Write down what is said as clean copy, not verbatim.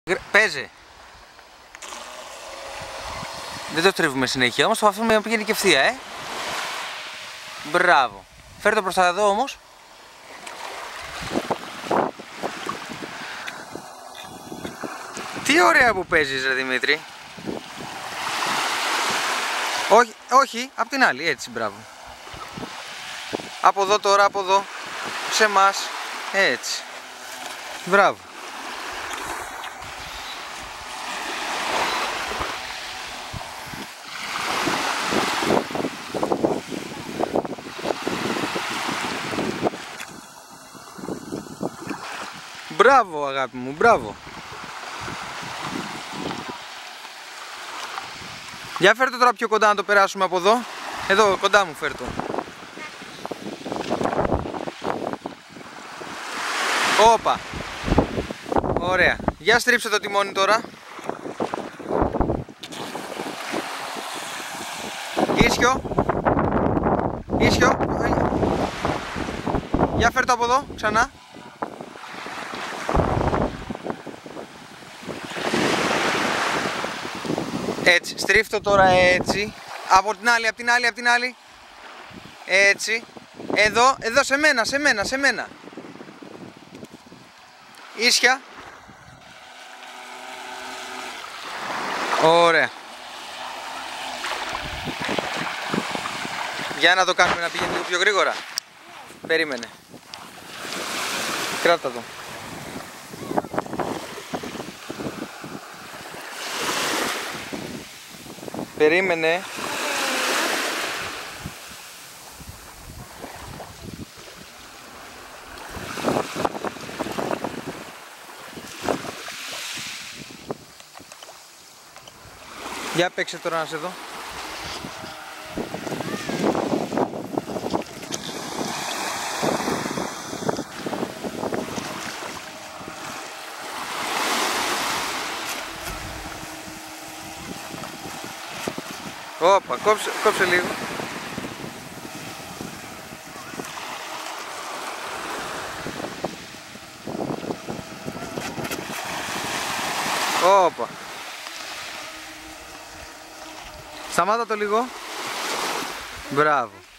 Παίζε. Δεν το τρίβουμε συνέχεια, όμως το αφήνουμε να πηγαίνει και ευθεία, Μπράβο. Φέρ' το προς τα εδώ όμως. Τι ωραία που παίζεις ρε Δημήτρη. Όχι, όχι, απ' την άλλη, έτσι, μπράβο. Από εδώ τώρα, από εδώ, σε εμάς, έτσι. Μπράβο. Μπράβο αγάπη μου, μπράβο. Για φέρ' το τώρα πιο κοντά να το περάσουμε από εδώ. Εδώ κοντά μου φέρ' το. Όπα. Ωραία. Για στρίψε το τιμόνι τώρα. Ίσιο. Ίσιο. Για φέρ' το από εδώ ξανά. Έτσι, στρίφτω τώρα έτσι. Από την άλλη, από την άλλη, από την άλλη. Έτσι. Εδώ, εδώ σε μένα, σε μένα, σε μένα. Ίσια. Ωραία. Για να το κάνουμε να πηγαίνει λίγο πιο γρήγορα. Περίμενε. Κράτα το. Περίμενε. Για παίξε τώρα να σε δω. Όπα, κόψε λίγο. Όπα. Σταμάτα το λίγο. Μπράβο.